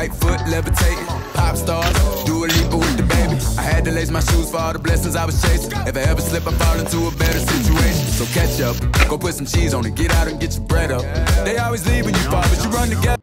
right foot levitating, pop stars, do a leap with the baby. I had to lace my shoes for all the blessings I was chasing. If I ever slip, I fall into a better situation. So catch up, go put some cheese on it, get out and get your bread up. They always leave when you fall, but you run together.